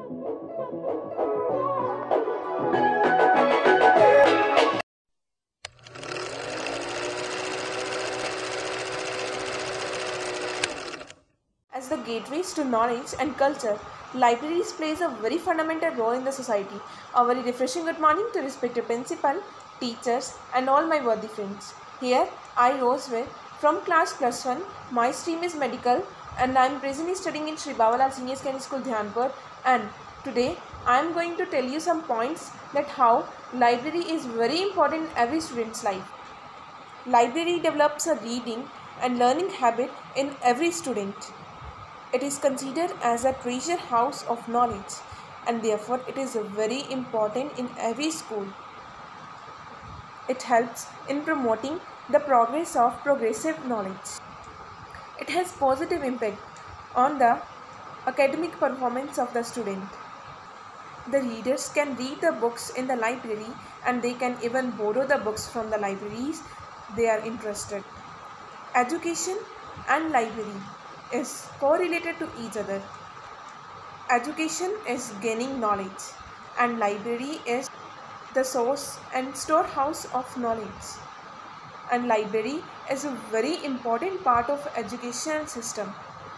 As the gateways to knowledge and culture, libraries plays a very fundamental role in the society. A very refreshing good morning to respected principal, teachers and all my worthy friends. Here I Rosewell from class plus 1. My stream is medical and I am presently studying in Sri Babalal Senior Secondary School Dhyanpur, and today I am going to tell you some points that how library is very important in every student's life. Library develops a reading and learning habit in every student. It is considered as a treasure house of knowledge, and therefore it is very important in every school. It helps in promoting the progress of progressive knowledge. It has positive impact on the academic performance of the student. The readers can read the books in the library and they can even borrow the books from the libraries they are interested. Education and library is correlated to each other. Education is gaining knowledge and library is the source and storehouse of knowledge. And library is a very important part of educational system.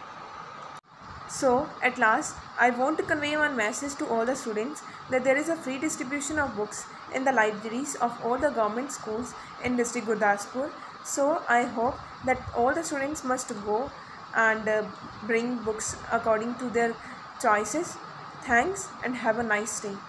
So at last I want to convey one message to all the students that there is a free distribution of books in the libraries of all the government schools in district Gurdaspur. So I hope that all the students must go and bring books according to their choices. Thanks and have a nice day.